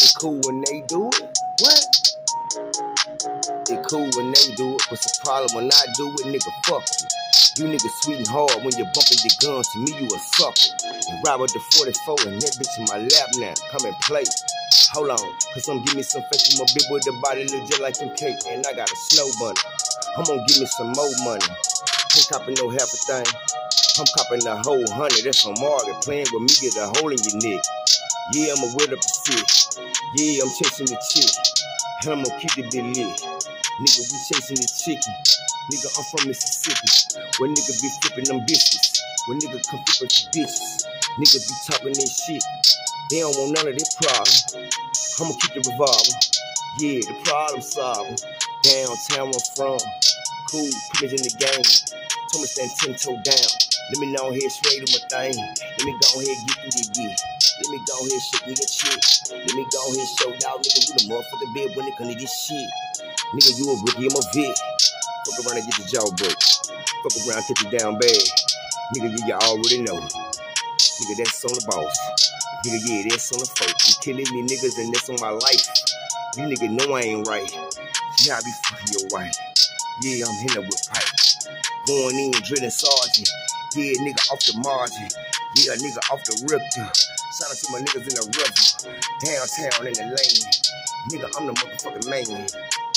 It cool when they do it. What? It cool when they do it. What's the problem when I do it? Nigga, fuck you. You niggas sweet and hard when you're bumping your guns. To me, you a sucker. And ride with the 44 and that bitch in my lap now. Come and play. Hold on, cause I'm give me some face from a big boy, the body look just like some cake. And I got a snow bunny. I'm gonna give me some more money. Ain't copping no half a thing. I'm copping the whole 100. That's on Margaret. Playing with me, get a hole in your neck. Yeah, I'ma whip up the shit. Yeah, I'm chasing the chick. And I'm gonna keep the bit lit. Nigga, we chasing the chicken. Nigga, I'm from Mississippi. Where nigga be flipping them biscuits. When nigga come flipping the bitches. Nigga be talking this shit. They don't want none of this problem. I'ma keep the revolver. Yeah, the problem solver. Downtown I'm from. Cool, put in the game. Told me stand 10-toe down. Let me go ahead straight to my thing. Let me go ahead get through this beat. Let me go ahead shake nigga shit. Let me go ahead show y'all nigga who the motherfucker bed when it come to this shit. Nigga, you a rookie, I'm a vet. Fuck around and get the jaw broke. Fuck around, take you down bad. Nigga, yeah, you already know. Nigga, that's on the boss. Nigga, yeah, that's on the folk. I'm killing these niggas and that's on my life. You nigga know I ain't right. Yeah, I be fucking your wife. Yeah, I'm hitting with pipe. Going in, drilling sergeant. Yeah, nigga off the margin. Yeah, nigga off the ripter. Shout out to my niggas in the river. Downtown in the lane. Nigga, I'm the motherfucking man.